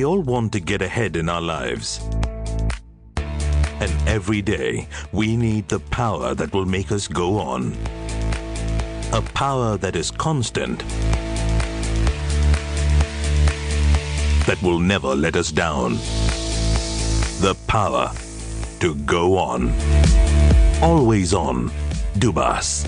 We all want to get ahead in our lives. And every day, we need the power that will make us go on. A power that is constant, that will never let us down. The power to go on. Always on, Dubas.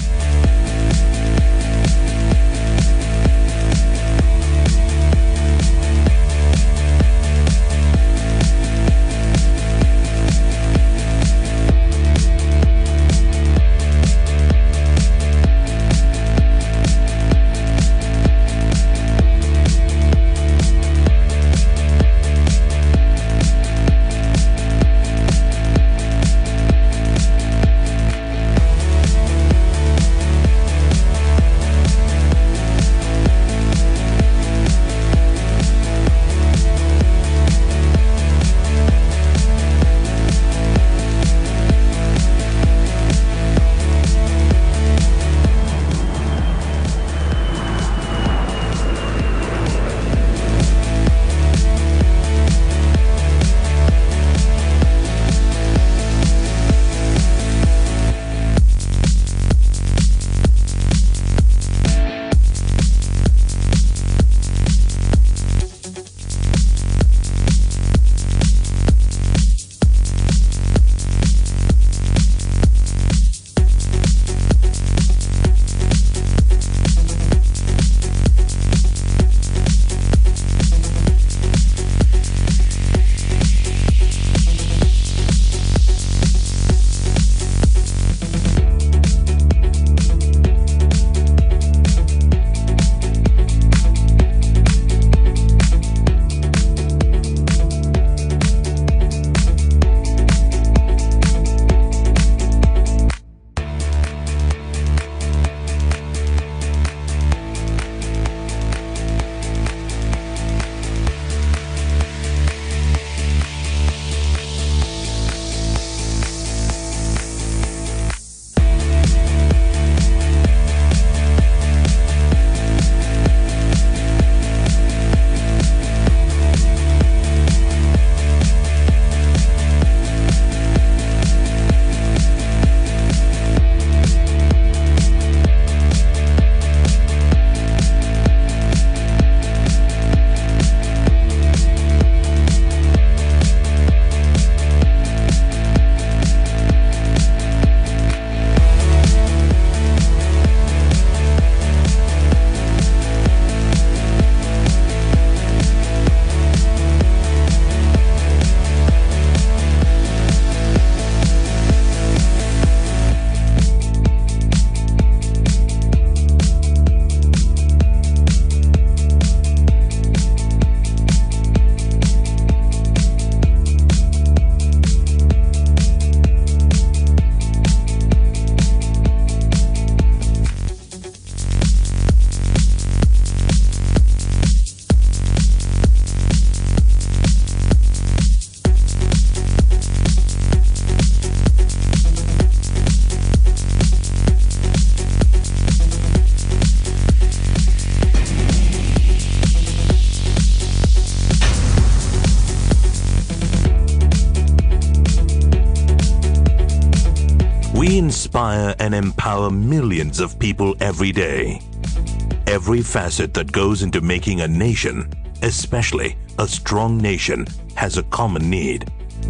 We inspire and empower millions of people every day. Every facet that goes into making a nation, especially a strong nation, has a common need,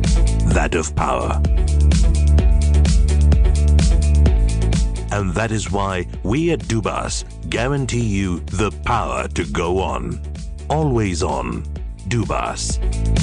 that of power. And that is why we at Dubas guarantee you the power to go on. Always on, Dubas.